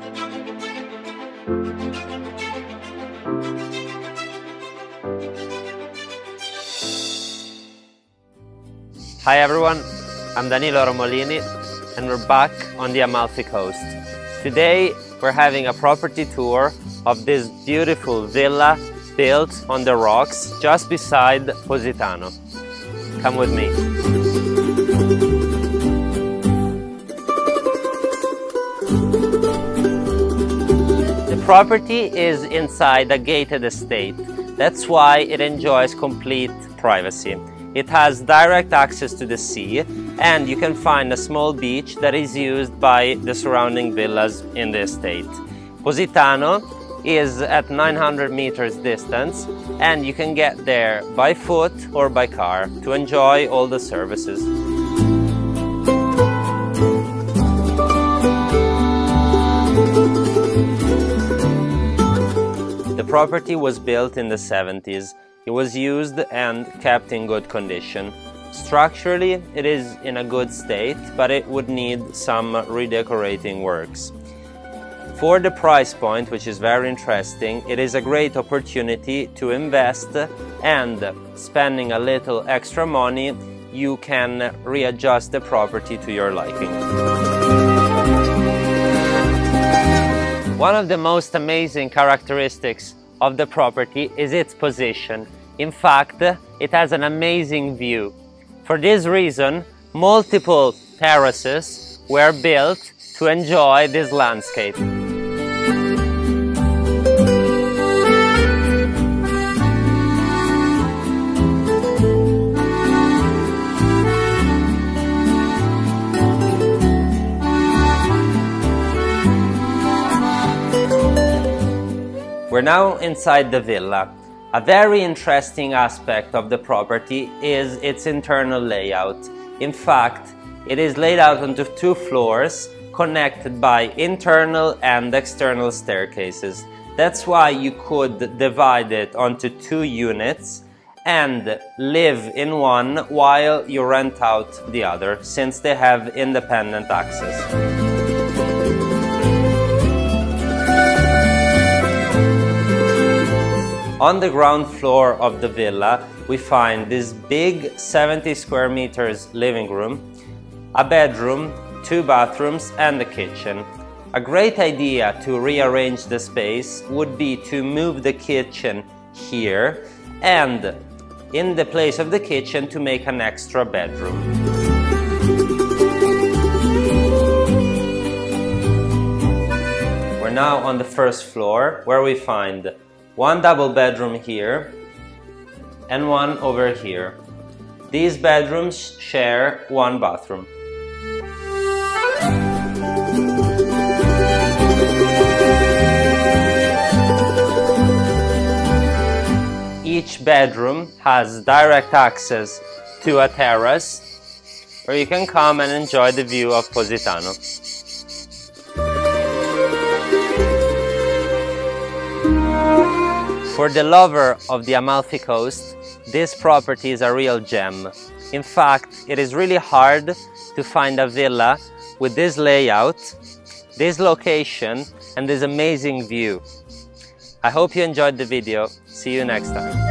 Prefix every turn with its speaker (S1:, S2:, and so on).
S1: Hi everyone, I'm Danilo Romolini and we're back on the Amalfi Coast. Today we're having a property tour of this beautiful villa built on the rocks just beside Positano. Come with me. The property is inside a gated estate. That's why it enjoys complete privacy. It has direct access to the sea, and you can find a small beach that is used by the surrounding villas in the estate. Positano is at 900 meters distance, and you can get there by foot or by car to enjoy all the services. The property was built in the 70s. It was used and kept in good condition. Structurally, it is in a good state, but it would need some redecorating works. For the price point, which is very interesting, it is a great opportunity to invest, and spending a little extra money, you can readjust the property to your liking. One of the most amazing characteristics of the property is its position. In fact, it has an amazing view. For this reason, multiple terraces were built to enjoy this landscape. We're now inside the villa. A very interesting aspect of the property is its internal layout. In fact, it is laid out onto 2 floors connected by internal and external staircases. That's why you could divide it onto 2 units and live in one while you rent out the other, since they have independent access. On the ground floor of the villa, we find this big 70 square meters living room, a bedroom, 2 bathrooms and a kitchen. A great idea to rearrange the space would be to move the kitchen here and in the place of the kitchen to make an extra bedroom. We're now on the first floor, where we find 1 double bedroom here and 1 over here. These bedrooms share 1 bathroom. Each bedroom has direct access to a terrace where you can come and enjoy the view of Positano. For the lover of the Amalfi Coast, this property is a real gem. In fact, it is really hard to find a villa with this layout, this location, and this amazing view. I hope you enjoyed the video. See you next time.